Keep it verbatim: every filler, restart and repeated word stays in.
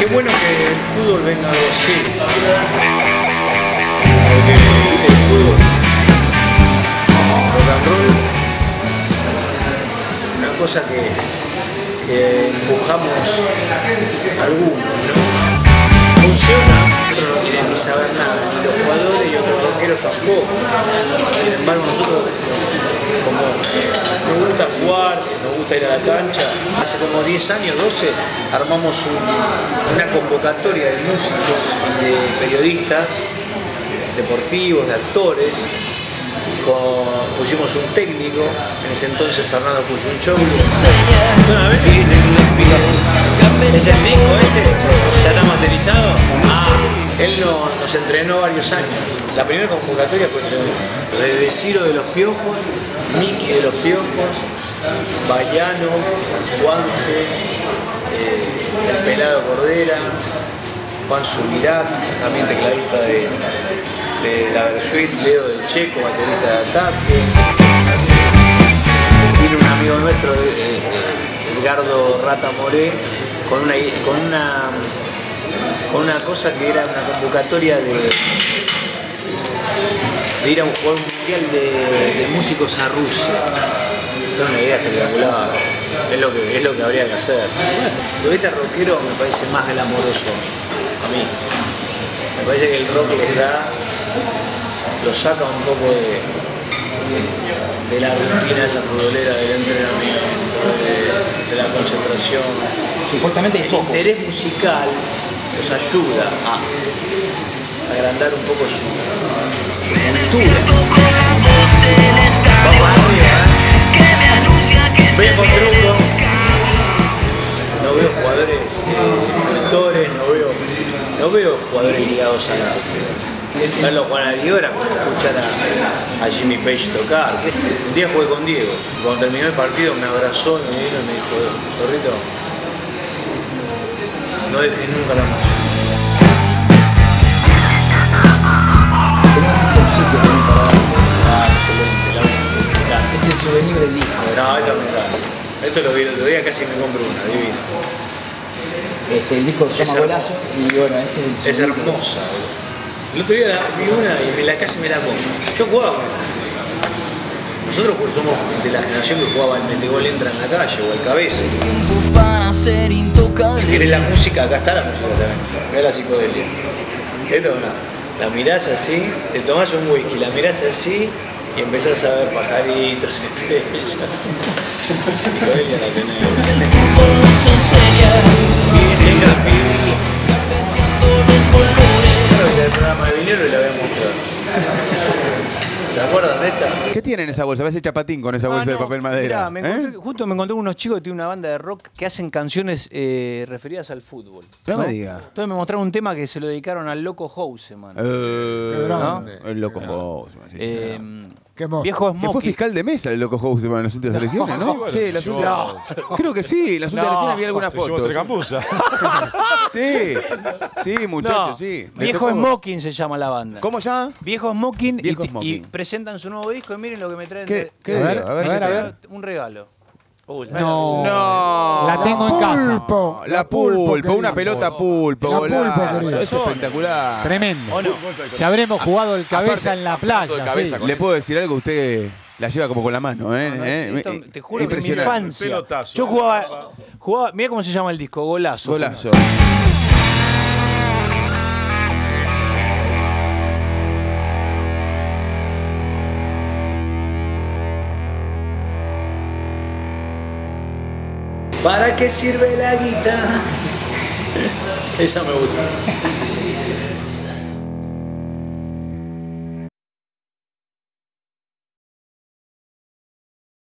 Qué bueno que el fútbol venga algo así. Porque el fútbol, rock and roll, una cosa que, que empujamos algunos, ¿no? Funciona, otros no quieren ni saber nada, ni los jugadores y otros rockeros tampoco. Sin embargo, nosotros, como eh, nos gusta jugar, nos gusta ir a la cancha, hace como diez años, doce, armamos un, una convocatoria de músicos y de periodistas, deportivos, de actores. Con, pusimos un técnico, en ese entonces Fernando puso un show. ¿Una vez? ¿Es el disco ese? ¿Ya está masterizado? Ah, él no, nos entrenó varios años. La primera convocatoria fue desde Ciro de los Piojos, Miki de los Piojos, Bayano, Juanse, eh, el Pelado Cordera, Juan Subirac, también tecladista de, de la Versuit, Leo del Checo, baterista de Ataque. Vino un amigo nuestro, eh, Edgardo Rata Moré, con una, con, una, con una cosa que era una convocatoria de, de ir a un juego mundial de, de músicos a Rusia. Era una idea espectacular, es lo que, es lo que habría que hacer. Lo de este rockero me parece más glamoroso a mí. Me parece que el rock les da, lo saca un poco de, de la rutina esa futbolera del entrenamiento, de, de la concentración. Supuestamente el interés musical los ayuda a agrandar un poco su, su cultura. Vamos arriba, ¿eh? Voy a contar uno. No veo jugadores actores, no veo, no veo jugadores ligados al arte. Verlo Juan Aldiora, escuchar a, a Jimmy Page tocar. Un día jugué con Diego, cuando terminó el partido me abrazó, me vino y me dijo, zorrito, no dejes nunca la música. Ah, excelente, la música. Es el souvenir del disco. No, esto me encanta. Esto lo vi el otro día, casi me compro una, divino. Este, el disco se llama Golazo y bueno, ese es el Es hermosa. El otro día vi una y me la casi me la compro. Yo jugaba. Nosotros somos de la generación que jugaba el metegol entra en la calle o el cabeza. Si querés la música, acá está la música también. Mirá la psicodelia. Esto no. La mirás así, te tomás un whisky, la mirás así y empezás a ver pajaritos, estrellas. Psicodelia la tenés. El programa de Vinero y la voy a mostrar. ¿Te acuerdas de esta? ¿Qué tiene en esa bolsa? ¿Ves hecha patín con esa bolsa ah, no. de papel madera? Mirá, me encontré, ¿Eh? justo me encontré unos chicos que tienen una banda de rock que hacen canciones eh, referidas al fútbol. No, ¿no? me diga. Entonces me mostraron un tema que se lo dedicaron al Loco Houseman. Eh, Qué grande. ¿no? El Loco Houseman. Sí, Eh, Qué monstruo. viejo que fue Smokey. fiscal de mesa el Loco Houseman en las últimas elecciones, ¿no? bueno, Sí, las yo- últimas. Creo que sí, en las últimas No, elecciones había algunas Se llevó fotos. tres campusas. Sí, sí, muchachos, No, sí. Le Viejo tocó- Smoking se llama la banda. ¿Cómo ya? Viejo Smoking, Viejo y, Smoking. y presentan su nuevo disco y miren lo que me traen. ¿Qué- de- qué de- le digo? A ver, me a ver, a traen ver. un regalo. Uy, No. No. La tengo en casa. Pulpo. La pulpo, querido. una pelota pulpo, La golazo. pulpo, querido. Eso es espectacular. Tremendo. ¿O no? Si habremos jugado el cabeza Aparte, en la hablando de playa. cabeza, sí. ¿le puedo decir algo? Usted la lleva como con la mano, ¿eh? No, no, ¿Eh? esto, Eh, te juro que en mi impresionante. infancia. Pelotazo. Yo jugaba, jugaba. Mira cómo se llama el disco, Golazo. Golazo. ¿Para qué sirve la guita? Esa me gusta.